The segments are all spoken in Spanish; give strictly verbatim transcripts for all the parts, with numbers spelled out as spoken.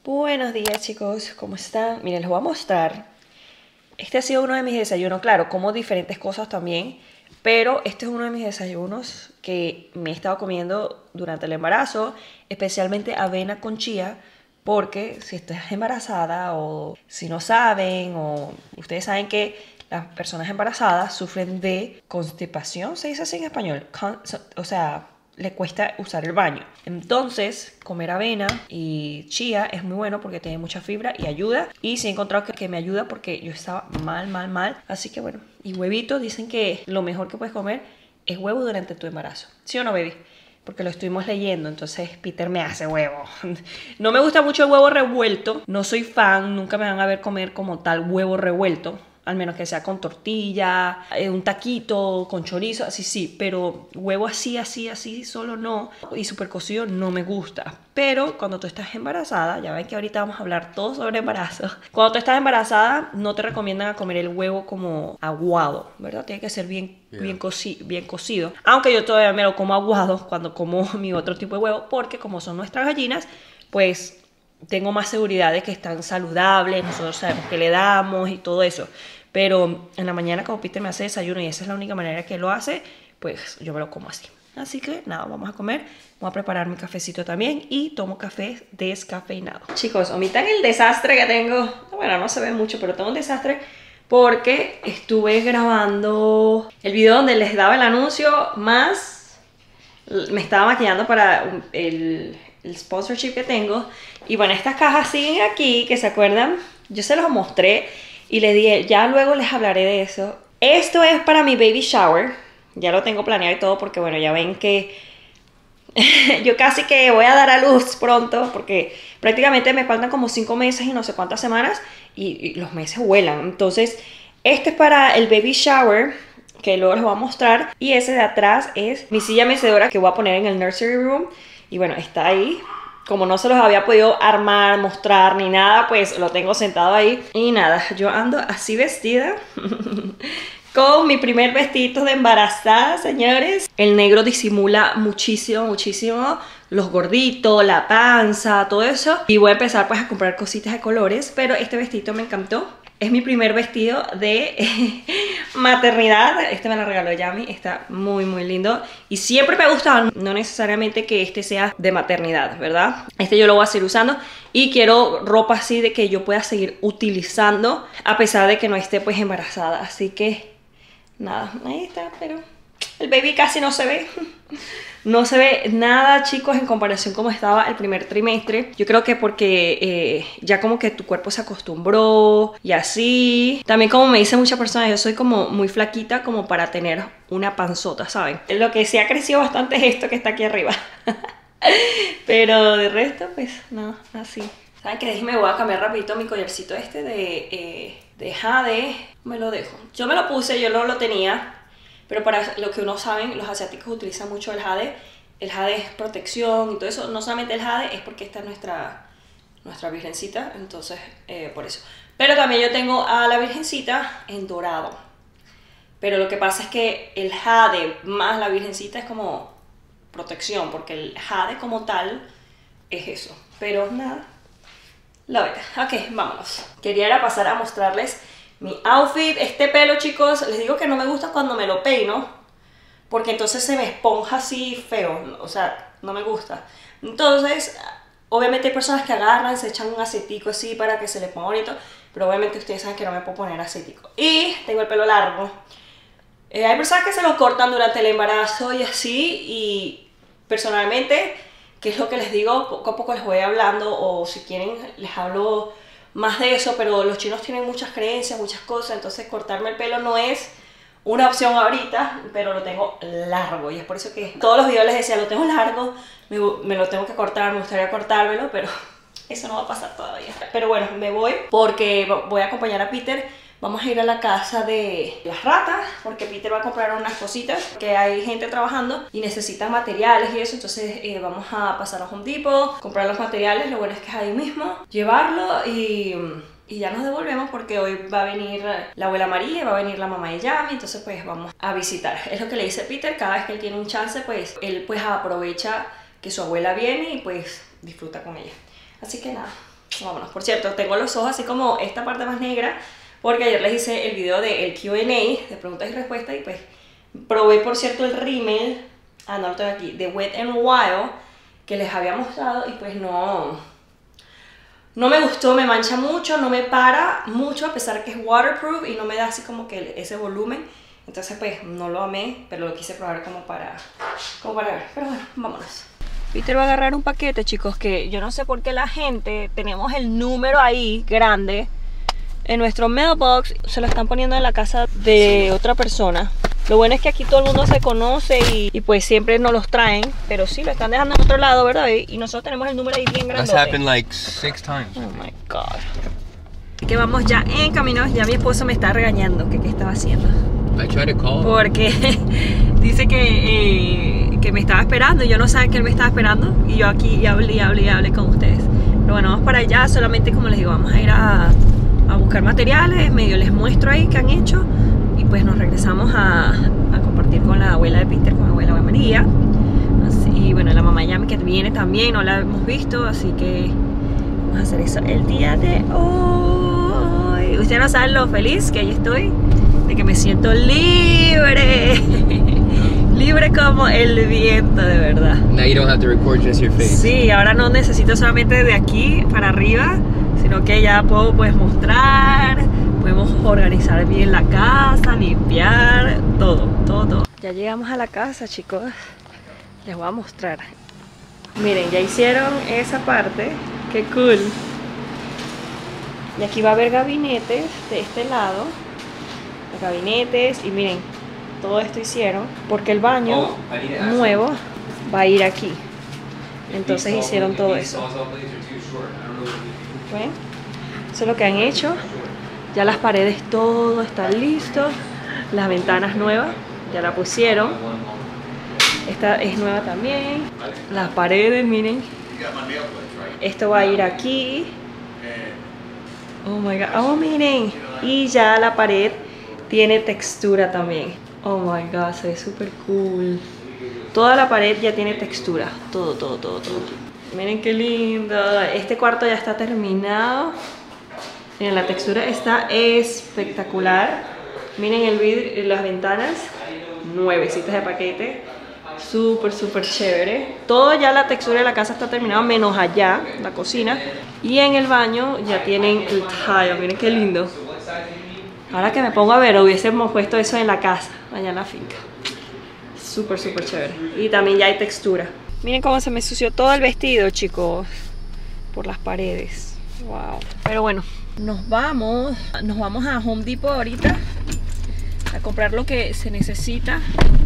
Buenos días chicos, ¿cómo están? Miren, les voy a mostrar. Este ha sido uno de mis desayunos, claro, como diferentes cosas también, pero este es uno de mis desayunos que me he estado comiendo durante el embarazo, especialmente avena con chía, porque si estás embarazada o si no saben o ustedes saben que las personas embarazadas sufren de constipación, ¿se dice así en español? Con, o sea, le cuesta usar el baño. Entonces, comer avena y chía es muy bueno porque tiene mucha fibra y ayuda. Y sí he encontrado que, que me ayuda porque yo estaba mal, mal, mal. Así que bueno, y huevitos, dicen que lo mejor que puedes comer es huevo durante tu embarazo. ¿Sí o no, baby? Porque lo estuvimos leyendo, entonces Peter me hace huevo. No me gusta mucho el huevo revuelto, no soy fan, nunca me van a ver comer como tal huevo revuelto. Al menos que sea con tortilla, eh, un taquito, con chorizo, así sí. Pero huevo así, así, así, solo no. Y súper cocido no me gusta. Pero cuando tú estás embarazada, ya ven que ahorita vamos a hablar todo sobre embarazo. Cuando tú estás embarazada, no te recomiendan a comer el huevo como aguado, ¿verdad? Tiene que ser bien, yeah. bien, coci bien cocido. Aunque yo todavía me lo como aguado cuando como mi otro tipo de huevo. Porque como son nuestras gallinas, pues tengo más seguridad de que están saludables, nosotros sabemos que le damos y todo eso. Pero en la mañana como Peter me hace desayuno y esa es la única manera que lo hace, pues yo me lo como así. Así que nada, vamos a comer. Voy a preparar mi cafecito también y tomo café descafeinado. Chicos, omitan el desastre que tengo. Bueno, no se ve mucho, pero tengo un desastre porque estuve grabando el video donde les daba el anuncio, más me estaba maquillando para el, el sponsorship que tengo. Y bueno, estas cajas siguen aquí, que se acuerdan, yo se los mostré y les dije, ya luego les hablaré de eso. Esto es para mi baby shower, ya lo tengo planeado y todo porque bueno, ya ven que yo casi que voy a dar a luz pronto porque prácticamente me faltan como cinco meses y no sé cuántas semanas y, y los meses vuelan. Entonces, este es para el baby shower, que luego les voy a mostrar, y ese de atrás es mi silla mecedora que voy a poner en el nursery room y bueno, está ahí. Como no se los había podido armar, mostrar ni nada, pues lo tengo sentado ahí. Y nada, yo ando así vestida con mi primer vestido de embarazada, señores. El negro disimula muchísimo, muchísimo los gorditos, la panza, todo eso. Y voy a empezar pues a comprar cositas de colores, pero este vestido me encantó. Es mi primer vestido de eh, maternidad. Este me lo regaló Yami. Está muy muy lindo. Y siempre me ha gustado. No necesariamente que este sea de maternidad, ¿verdad? Este yo lo voy a seguir usando. Y quiero ropa así de que yo pueda seguir utilizando a pesar de que no esté pues embarazada. Así que nada, ahí está. Pero el baby casi no se ve. No se ve nada, chicos, en comparación como estaba el primer trimestre. Yo creo que porque eh, ya como que tu cuerpo se acostumbró y así. También como me dicen muchas personas, yo soy como muy flaquita como para tener una panzota, ¿saben? Lo que sí ha crecido bastante es esto que está aquí arriba. Pero de resto, pues, no, así. ¿Saben qué? Déjenme, voy a cambiar rapidito mi collarcito este de, eh, de jade. Me lo dejo. Yo me lo puse, yo no lo tenía. Pero para lo que uno saben, los asiáticos utilizan mucho el jade. El jade es protección y todo eso. No solamente el jade, es porque esta es nuestra, nuestra virgencita. Entonces, eh, por eso. Pero también yo tengo a la virgencita en dorado. Pero lo que pasa es que el jade más la virgencita es como protección. Porque el jade como tal es eso. Pero nada. La verdad. Ok, vámonos. Quería era pasar a mostrarles mi outfit. Este pelo, chicos, les digo que no me gusta cuando me lo peino porque entonces se me esponja así feo, o sea, no me gusta. Entonces, obviamente hay personas que agarran, se echan un aceitico así para que se le ponga bonito, pero obviamente ustedes saben que no me puedo poner aceitico. Y tengo el pelo largo. Eh, hay personas que se lo cortan durante el embarazo y así, y personalmente, que es lo que les digo, poco a poco les voy hablando, o si quieren les hablo más de eso, pero los chinos tienen muchas creencias, muchas cosas, entonces cortarme el pelo no es una opción ahorita, pero lo tengo largo y es por eso que todos los videos les decía, lo tengo largo, me, me lo tengo que cortar, me gustaría cortármelo, pero eso no va a pasar todavía. Pero bueno, me voy porque voy a acompañar a Peter. Vamos a ir a la casa de las ratas porque Peter va a comprar unas cositas, que hay gente trabajando y necesitan materiales y eso, entonces eh, vamos a pasar a Home Depot, comprar los materiales, lo bueno es que es ahí mismo, llevarlo y, y ya nos devolvemos porque hoy va a venir la abuela María, va a venir la mamá de Yami, entonces pues vamos a visitar. Es lo que le dice Peter, cada vez que él tiene un chance pues él pues aprovecha que su abuela viene y pues disfruta con ella. Así que nada, vámonos. Por cierto, tengo los ojos así como esta parte más negra, porque ayer les hice el video del Q and A, de preguntas y respuestas, y pues probé, por cierto, el rímel, ah, no lo tengo aquí, de Wet n Wild, que les había mostrado, y pues no, no me gustó, me mancha mucho, no me para mucho, a pesar que es waterproof, y no me da así como que ese volumen. Entonces pues no lo amé, pero lo quise probar como para, como para ver. Pero bueno, vámonos. Peter va a agarrar un paquete, chicos, que yo no sé por qué la gente, tenemos el número ahí grande en nuestro mailbox, se lo están poniendo en la casa de otra persona. Lo bueno es que aquí todo el mundo se conoce y, y pues siempre nos los traen, pero sí, lo están dejando en otro lado, ¿verdad? Y nosotros tenemos el número ahí bien grande. That's happened like six times. Oh my God. Que vamos ya en camino, ya mi esposo me está regañando que qué estaba haciendo. I tried to call. Porque dice que, eh, que me estaba esperando y yo no sabía que él me estaba esperando. Y yo aquí y hablé y hablé y hablé con ustedes. Pero bueno, vamos para allá. Solamente, como les digo, vamos a ir a, a buscar materiales. Medio les muestro ahí que han hecho. Y pues nos regresamos a, a compartir con la abuela de Peter, con la abuela de María. Así, y bueno, la mamá Yami que viene también, no la hemos visto. Así que vamos a hacer eso el día de hoy. Ustedes no saben lo feliz que yo estoy de que me siento libre, libre como el viento, de verdad. Now you don't have to record just your face. Sí, ahora no necesito solamente de aquí para arriba, sino que ya puedo pues mostrar, podemos organizar bien la casa, limpiar, todo, todo, todo. Ya llegamos a la casa, chicos, les voy a mostrar. Miren, ya hicieron esa parte, qué cool. Y aquí va a haber gabinetes de este lado. Gabinetes y miren, todo esto hicieron porque el baño oh, nuevo va a ir aquí, entonces hicieron todo eso. ¿Ven? Eso es lo que han hecho. Ya las paredes, todo está listo, las ventanas nuevas ya la pusieron, esta es nueva también, las paredes, miren, esto va a ir aquí. Oh my god, oh miren, y ya la pared tiene textura también. Oh my god, se ve súper cool. Toda la pared ya tiene textura. Todo, todo, todo, todo. Miren qué lindo. Este cuarto ya está terminado. Miren, la textura está espectacular. Miren el vidrio, las ventanas nuevecitas de paquete. Súper, súper chévere. Todo ya la textura de la casa está terminada, menos allá, la cocina. Y en el baño ya tienen el tile. Miren qué lindo. Ahora que me pongo a ver, hubiésemos puesto eso en la casa, allá en la finca. Súper, súper chévere. Y también ya hay textura. Miren cómo se me ensució todo el vestido, chicos. Por las paredes. Wow. Pero bueno, nos vamos. Nos vamos a Home Depot ahorita. A comprar lo que se necesita.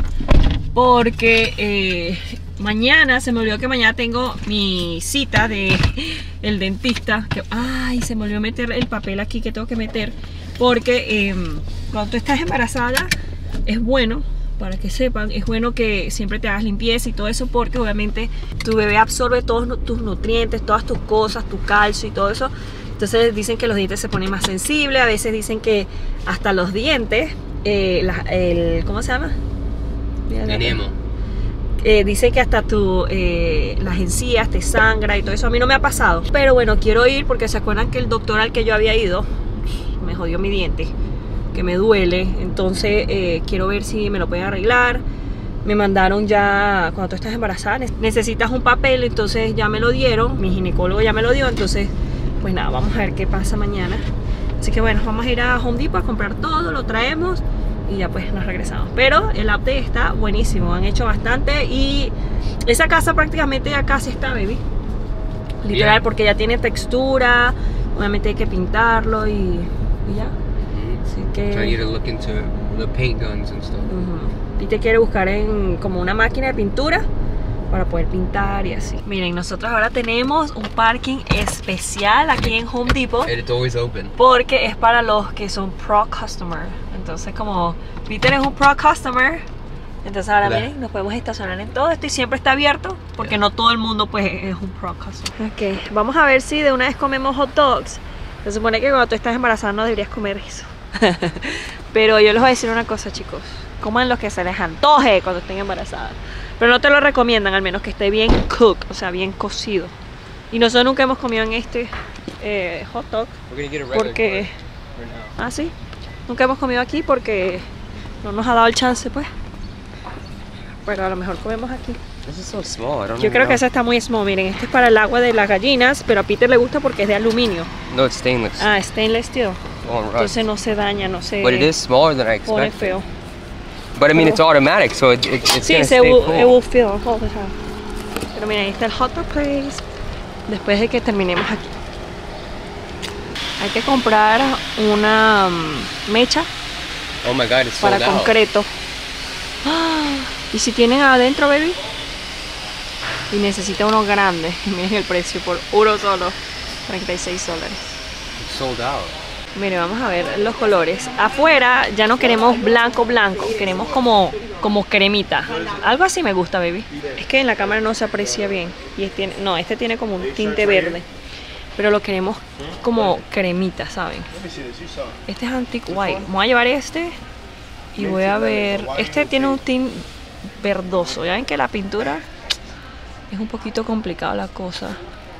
Porque eh, mañana, se me olvidó que mañana tengo mi cita de el dentista. Que, ay, se me olvidó meter el papel aquí que tengo que meter. Porque eh, cuando tú estás embarazada es bueno, para que sepan, es bueno que siempre te hagas limpieza y todo eso, porque obviamente tu bebé absorbe todos tus nutrientes, todas tus cosas, tu calcio y todo eso. Entonces dicen que los dientes se ponen más sensibles, a veces dicen que hasta los dientes, eh, la, el, ¿cómo se llama? Enemo. Eh, dice que hasta tu, eh, las encías te sangra y todo eso. A mí no me ha pasado, pero bueno, quiero ir porque se acuerdan que el doctor al que yo había ido me jodió mi diente, que me duele. Entonces eh, quiero ver si me lo pueden arreglar. Me mandaron ya, cuando tú estás embarazada necesitas un papel, entonces ya me lo dieron, mi ginecólogo ya me lo dio. Entonces pues nada, vamos a ver qué pasa mañana. Así que bueno, vamos a ir a Home Depot a comprar todo, lo traemos y ya pues nos regresamos. Pero el update está buenísimo, han hecho bastante. Y esa casa prácticamente ya casi está, baby, literal, yeah. Porque ya tiene textura, obviamente hay que pintarlo y, y ya. Así que trying to look into the paint guns and stuff. Uh-huh. Y te quiere buscar en como una máquina de pintura para poder pintar y así. Miren, nosotros ahora tenemos un parking especial aquí en Home Depot. And it's always open. Porque es para los que son pro customer. Entonces como Peter es un pro customer, entonces ahora ¿verdad? Miren, nos podemos estacionar en todo esto y siempre está abierto porque yeah. No todo el mundo pues es un pro customer. Ok, vamos a ver si de una vez comemos hot dogs. Se supone que cuando tú estás embarazada no deberías comer eso. Pero yo les voy a decir una cosa, chicos. Coman lo que se les antoje cuando estén embarazadas. Pero no te lo recomiendan, al menos que esté bien cooked, o sea, bien cocido. Y nosotros nunca hemos comido en este eh, hot dog. We're gonna get a regular Porque... for now. Ah, sí. Nunca hemos comido aquí porque no nos ha dado el chance, pues. Pero a lo mejor comemos aquí. This is so small. I don't Yo even creo que know. esa está muy small. Miren, este es para el agua de las gallinas, pero a Peter le gusta porque es de aluminio. No, it's stainless. Ah, stainless steel. Oh, right. Entonces no se daña, no se But it is smaller than I pone expected. feo. But I mean, it's automatic, so it, it, it's Sí, gonna se stay will, full. it will fill all the time. Pero miren, ahí está el hot dog place. Después de que terminemos aquí. Hay que comprar una um, mecha Oh my God, it's sold para out. concreto. ¡Ah! ¿Y si tienen adentro, baby? Y necesita uno grande. Miren el precio por uno solo. treinta y seis dólares. It's sold out. Mire, vamos a ver los colores. Afuera ya no queremos blanco, blanco. Queremos como, como cremita. Algo así me gusta, baby. Es que en la cámara no se aprecia bien. Y este tiene, no, este tiene como un tinte verde. Pero lo queremos como cremita, ¿saben? Este es antique white. Voy a llevar este y voy a ver. Este tiene un tinte verdoso. Ya ven que la pintura es un poquito complicada la cosa.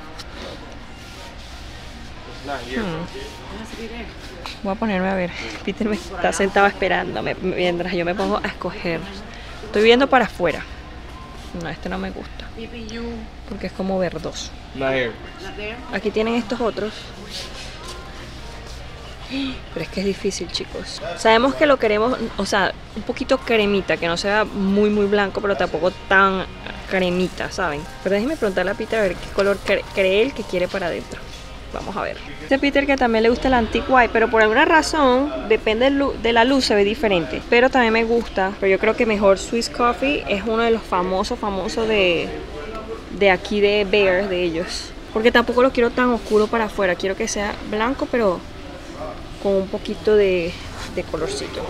Hmm. Voy a ponerme a ver. Peter me está sentado esperándome mientras yo me pongo a escoger. Estoy viendo para afuera. No, este no me gusta. Porque es como verdoso. Not here. Aquí tienen estos otros. Pero es que es difícil, chicos. Sabemos que lo queremos, o sea, un poquito cremita, que no sea muy muy blanco, pero tampoco tan cremita, ¿saben? Pero déjenme preguntarle a Peter a ver qué color cre cree él que quiere para adentro. Vamos a ver. Este Peter que también le gusta el antique white, pero por alguna razón, depende de la luz, se ve diferente. Pero también me gusta, pero yo creo que mejor Swiss Coffee es uno de los famosos, famosos de, de aquí de Bear, de ellos. Porque tampoco lo quiero tan oscuro para afuera, quiero que sea blanco, pero con un poquito de, de colorcito.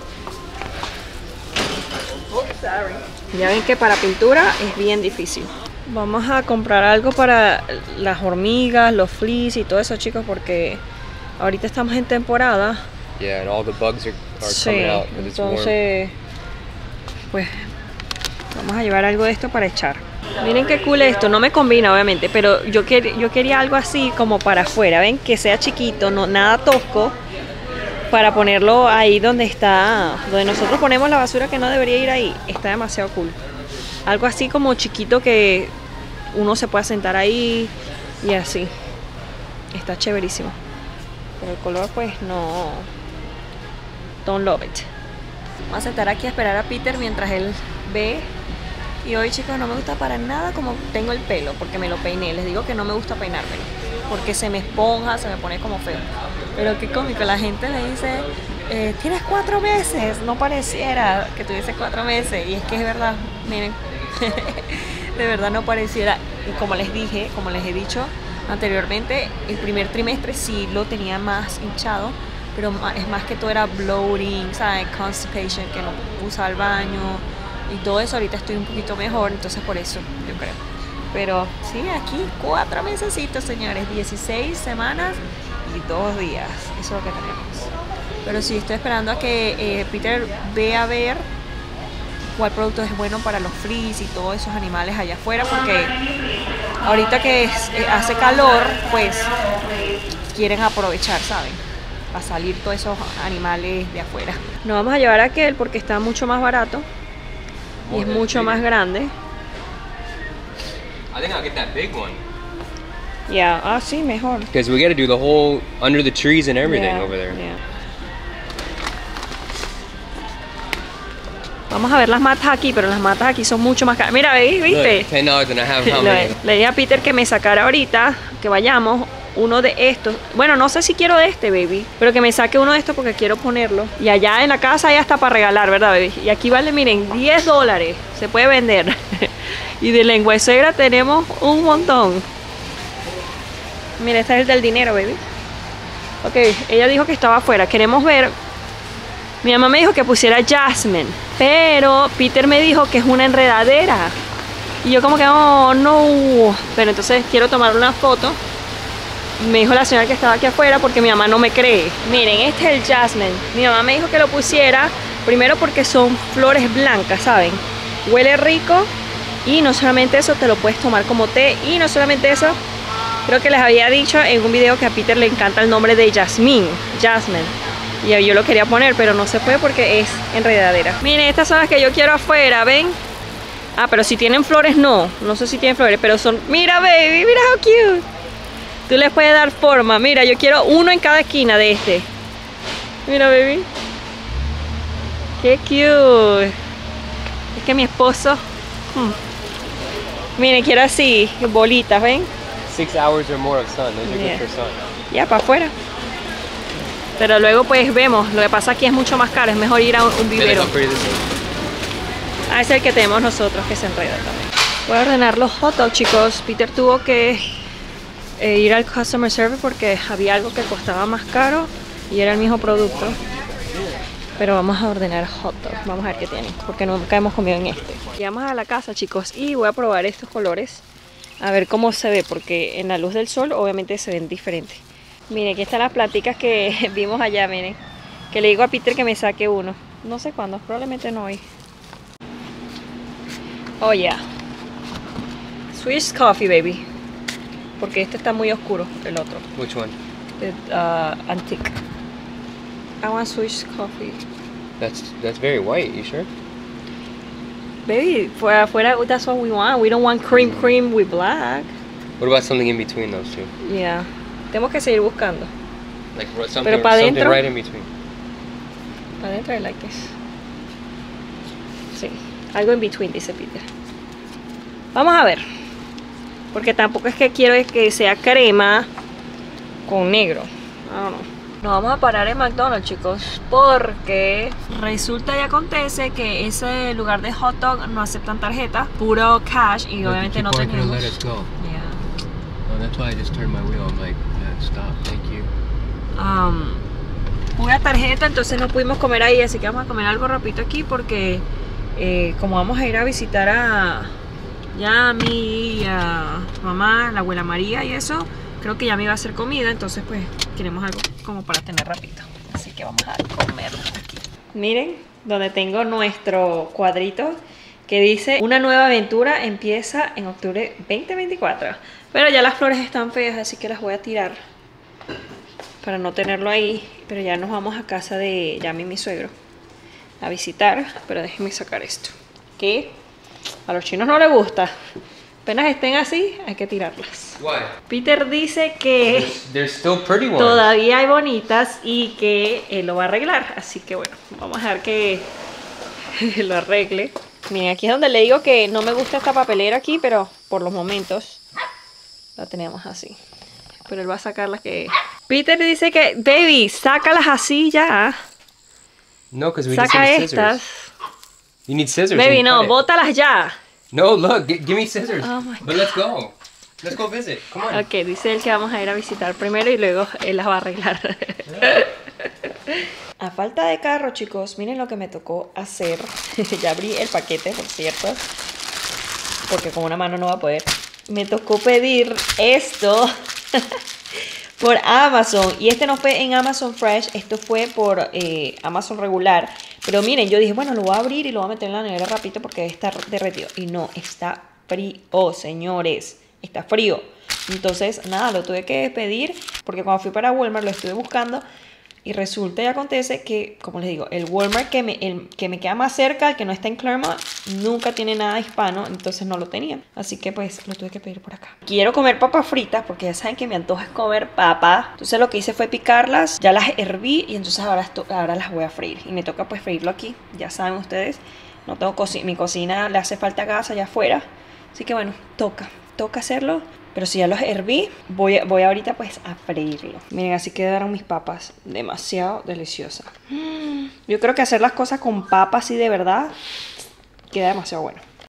Ya ven que para pintura es bien difícil. Vamos a comprar algo para las hormigas, los fleas y todo eso, chicos, porque ahorita estamos en temporada. Yeah, and all the bugs are, are Sí, coming out. And it's warm. entonces, pues, vamos a llevar algo de esto para echar. Miren qué cool esto, no me combina obviamente, pero yo, quer, yo quería algo así como para afuera, ven, que sea chiquito, no nada tosco, para ponerlo ahí donde está, donde nosotros ponemos la basura que no debería ir ahí. Está demasiado cool. Algo así como chiquito que uno se pueda sentar ahí y así. Está chéverísimo. Pero el color pues no... Don't love it. Vamos a sentar aquí a esperar a Peter mientras él ve. Y hoy, chicos, no me gusta para nada como tengo el pelo, porque me lo peiné. Les digo que no me gusta peinármelo, porque se me esponja, se me pone como feo. Pero qué cómico, la gente le dice, eh, tienes cuatro meses. No pareciera que tuviese cuatro meses. Y es que es verdad, miren. De verdad no pareciera. Y como les dije, como les he dicho anteriormente, el primer trimestre sí lo tenía más hinchado, pero es más que todo era bloating, ¿sabes? Constipation, que no usaba el baño y todo eso. Ahorita estoy un poquito mejor, entonces por eso yo creo. Pero sí, aquí cuatro mesecitos, señores, dieciséis semanas y dos días. Eso es lo que tenemos. Pero sí, estoy esperando a que eh, Peter vea a ver cuál producto es bueno para los fleas y todos esos animales allá afuera, porque ahorita que es, eh, hace calor, pues quieren aprovechar, ¿saben? A salir todos esos animales de afuera. Nos vamos a llevar a aquel porque está mucho más barato y es mucho más grande. I think I'll get that big one. Ya, yeah. Ah, sí, mejor. Because we got to do the whole under the trees and everything Yeah, over there. yeah. Vamos a ver las matas aquí, pero las matas aquí son mucho más caras. Mira, ¿veis? ¿Viste? Look, ten dollars and I have how Le, many? le dije a Peter que me sacara ahorita, que vayamos, uno de estos. Bueno, no sé si quiero de este, baby, pero que me saque uno de estos porque quiero ponerlo. Y allá en la casa ya está para regalar, ¿verdad, baby? Y aquí vale, miren, diez dólares. Se puede vender. Y de lengua de suegra tenemos un montón. Mira, este es el del dinero, baby. Ok, ella dijo que estaba afuera. Queremos ver. Mi mamá me dijo que pusiera Jasmine, pero Peter me dijo que es una enredadera. Y yo como que, oh, no. Pero entonces quiero tomar una foto. Me dijo la señora que estaba aquí afuera porque mi mamá no me cree. Miren, este es el Jasmine. Mi mamá me dijo que lo pusiera, primero porque son flores blancas, ¿saben? Huele rico y no solamente eso, te lo puedes tomar como té. Y no solamente eso, Creo que les había dicho en un video que a Peter le encanta el nombre de Jasmine, Jasmine. Y yo lo quería poner, pero no se puede porque es enredadera. Miren, estas son las que yo quiero afuera, ¿ven? Ah, pero si tienen flores no. No sé si tienen flores, pero son... Mira, baby, mira how cute. Tú les puedes dar forma. Mira, yo quiero uno en cada esquina de este. Mira, baby. Qué cute. Es que mi esposo... Hmm. Miren, quiero así, bolitas, ¿ven? Six hours or more of sun. Those are Yeah. good for sun. Ya, para afuera. Pero luego pues vemos. Lo que pasa aquí es mucho más caro. Es mejor ir a un, un Mira, vivero. how pretty this is. Ah, es el que tenemos nosotros, que se enreda también. Voy a ordenar los hot dogs, chicos. Peter tuvo que eh, ir al customer service porque había algo que costaba más caro y era el mismo producto. Pero vamos a ordenar hot dogs. Vamos a ver qué tienen, porque nunca hemos comido en este. Llegamos a la casa, chicos, y voy a probar estos colores. A ver cómo se ve, porque en la luz del sol obviamente se ven diferentes. Miren, aquí están las plantitas que vimos allá, miren. Que le digo a Peter que me saque uno. No sé cuándo, probablemente no hoy. Oh yeah. Swiss coffee, baby. Porque este está muy oscuro, el otro. Which one? The uh, antique. I want Swiss coffee. That's that's very white. You sure? Baby, fuera, afuera, that's what we want. We don't want cream cream with black. What about something in between those two? Yeah. Tenemos que seguir buscando. Like ro- something, Pero pa' something dentro. right in between. Para adentro, I like this. Sí, algo in between, dice Peter. Vamos a ver. Porque tampoco es que quiero que sea crema con negro. I don't know. Nos vamos a parar en McDonald's, chicos, porque resulta y acontece que ese lugar de hot dog no aceptan tarjeta, puro cash, y obviamente no tenemos. go. Yeah. Oh, that's why I just turned my wheel. I'm like, yeah, stop. Thank you. Um, pura tarjeta, entonces no pudimos comer ahí, así que vamos a comer algo rapidito aquí porque eh, como vamos a ir a visitar a Yami y a mamá, la abuela María y eso, creo que Yami va a hacer comida, entonces pues queremos algo como para tener rapidito, así que vamos a comerlo aquí. Miren, donde tengo nuestro cuadrito que dice una nueva aventura empieza en octubre veinte veinticuatro, pero ya las flores están feas, así que las voy a tirar para no tenerlo ahí. Pero ya nos vamos a casa de Yami y mi suegro a visitar, pero déjenme sacar esto, que a los chinos no les gusta. Apenas estén así, hay que tirarlas. Why? Peter dice que There's, there's still pretty ones. todavía hay bonitas y que él lo va a arreglar. Así que bueno, vamos a dejar que lo arregle. Miren, aquí es donde le digo que no me gusta esta papelera aquí, pero por los momentos la tenemos así. Pero él va a sacar las que... Peter dice que, baby, sácalas así ya. No, because we just Saca need estas. scissors. You need scissors. Baby, and no, cut it. bótalas ya. No, look, g- give me scissors. Oh my But let's go. Let's go visit. Come on. Ok, dice él que vamos a ir a visitar primero y luego él las va a arreglar. A falta de carro, chicos, miren lo que me tocó hacer. Ya abrí el paquete, por cierto, porque con una mano no va a poder. Me tocó pedir esto por Amazon. Y este no fue en Amazon Fresh, esto fue por eh, Amazon regular. Pero miren, yo dije, bueno, lo voy a abrir y lo voy a meter en la nevera rapidito porque está derretido. Y no, está frío, señores. Está frío. Entonces, nada, lo tuve que pedir porque cuando fui para Walmart lo estuve buscando. Y resulta y acontece que, como les digo, el Walmart que me, el, que me queda más cerca, el que no está en Claremont, nunca tiene nada hispano, entonces no lo tenía. Así que pues lo tuve que pedir por acá. Quiero comer papas fritas porque ya saben que me antoja comer papas. Entonces lo que hice fue picarlas, ya las herví y entonces ahora, esto, ahora las voy a freír. Y me toca pues freírlo aquí, ya saben ustedes. No tengo cocina, mi cocina le hace falta gas allá afuera. Así que bueno, toca, toca hacerlo. Pero si ya los herví, voy, voy ahorita pues a freírlo. Miren, así quedaron mis papas. Demasiado deliciosas. Yo creo que hacer las cosas con papas así de verdad queda demasiado bueno.